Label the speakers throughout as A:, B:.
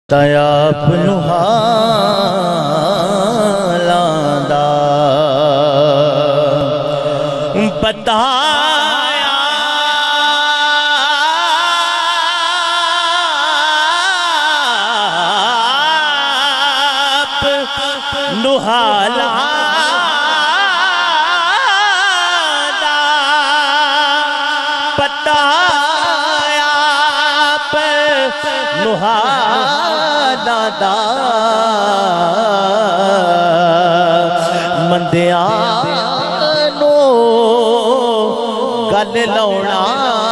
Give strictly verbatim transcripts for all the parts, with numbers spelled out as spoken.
A: تیاب نحالاں دا بتایا نحالاں دا بتایا نحالاں دا مندیاں گل لاؤنا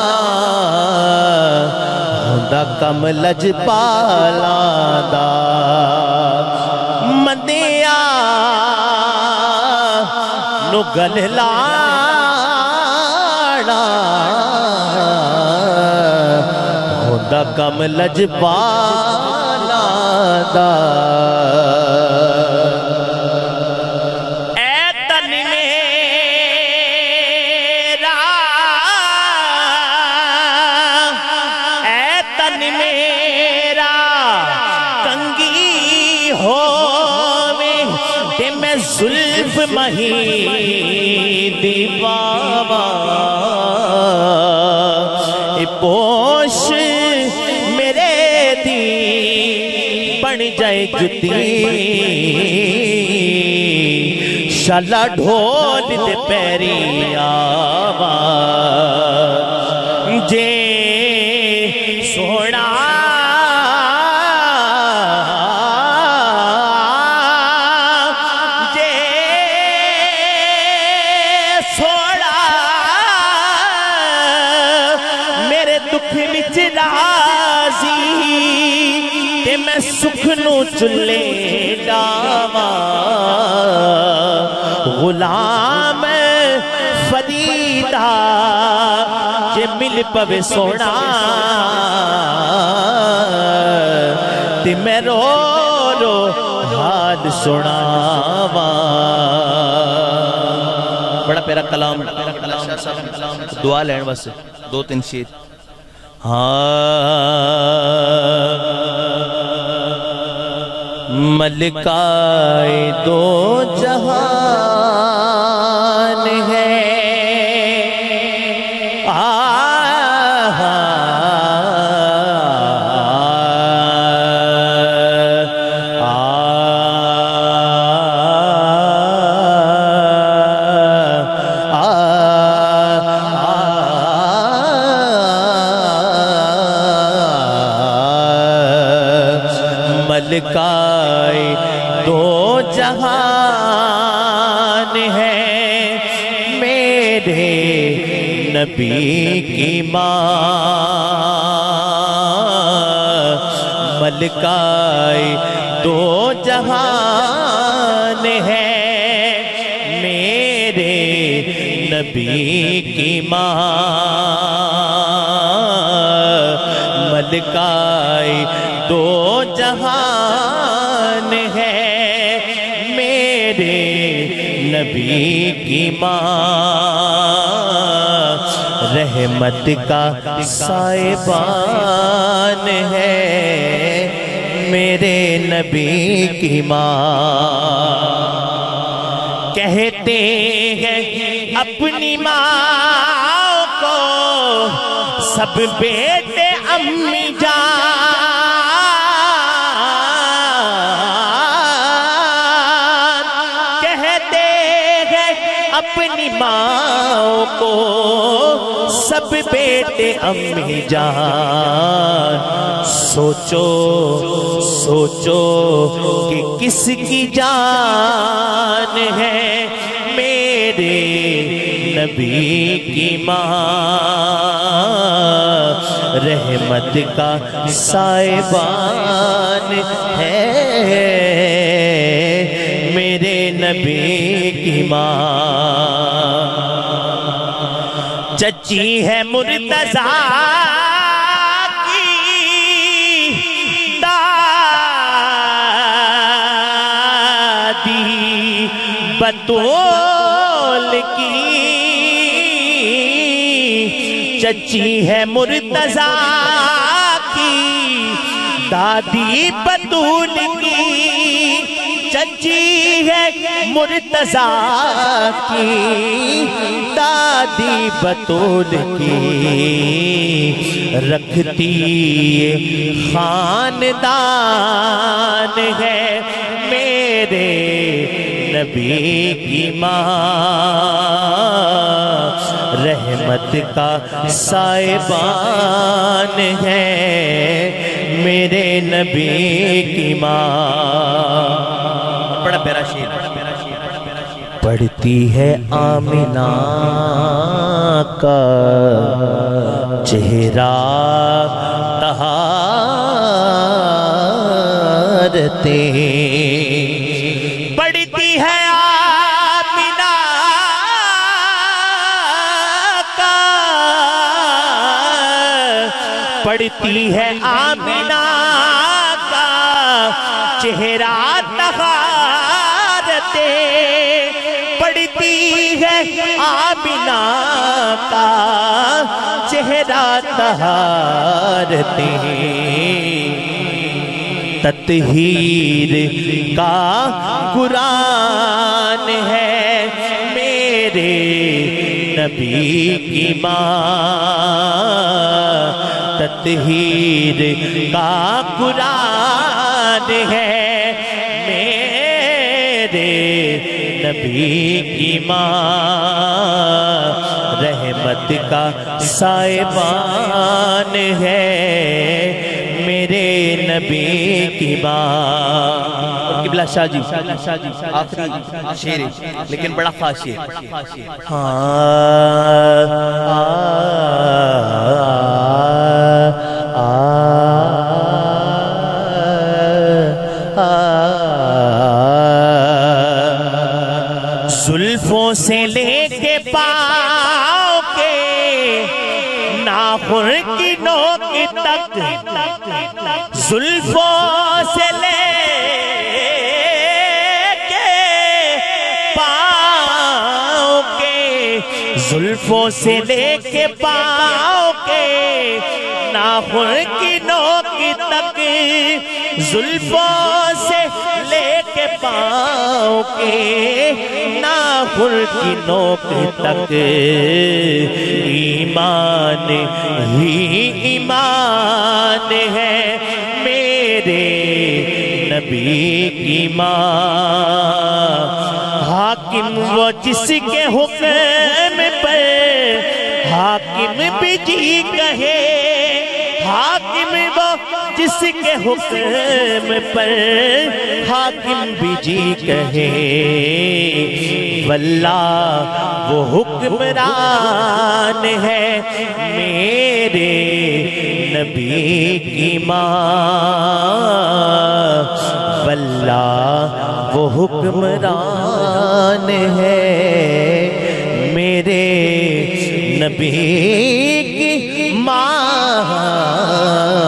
A: ہوندا کم لجپالاں دا مندیاں نو گل لاؤنا ہوندا کم لجپالاں دا زلف مہی دیواوا اے پوش میرے دی بن جائے جتی شالا ڈھول دے پیری آوا جے سونا میں سکھنو چلے ڈاواں غلام فریدہ جے مل پوے سونا تے میں رو رو حال سناواں بڑا پیرا کلام دعا لین واسے دو تین شیر ملکائے دو جہان ہے ملکائے دو جہان ہے میرے نبی کی ماں ملکائے دو جہان ہے میرے نبی کی ماں ملکائے دو جہان ہے میرے نبی کی ماں رحمت کا سائبان ہے میرے نبی کی ماں کہتے ہیں اپنی ماں کو سب بیٹے امی جان اپنی ماں کو سب بیٹے امی جان سوچو سوچو کہ کس کی جان ہے میرے نبی کی ماں رحمت کا سائبان ہے میرے نبی کی ماں چچی ہے مرتضیٰ کی دادی بطول کی چچی ہے مرتضیٰ کی دادی بطول کی چچی ہے مرتضیٰ کی، دادی بطول کی رکھتی خاندان ہے، میرے نبی کی ماں رحمت کا سائبان ہے، میرے نبی کی ماں۔ بڑا پیارا شعر پڑھتی ہے آمنہ کا چہرہ طہارتیں، پڑھتی ہے آمنہ کا، پڑھتی ہے آمنہ کا چہرہ طہارتیں، پڑھتی ہے آمنہ کا چہرہ طہارتیں، تطہیر کا قرآن ہے، میرے نبی کی ماں تطہیر کا قرآن ہے، میرے نبی کی ماں رحمت کا سائبان ہے، میرے نبی کی ماں۔ قبلہ شاہ جی آخری شعر لیکن بڑا خاص شعر، زلفوں سے لے کے پاؤں کے ناخن کی نوک تک، زلفوں سے لے کے پاؤں کے، زلفوں سے لے کے پاؤں کے ناخن کی نوک تک، زلفوں سے لے کے پاؤں کے ناخن کی نوک تک، ایمان ہی ایمان ہے، میرے نبی کی ماں۔ حاکم وہ جس کے حکم پر حاکم بھی جی کہے، حاکم وہ جس کے حکم پر حاکم بھی جی کہے، واللہ وہ حکمران ہے، میرے نبی کی ماں واللہ وہ حکمران ہے، میرے نبی کی ماں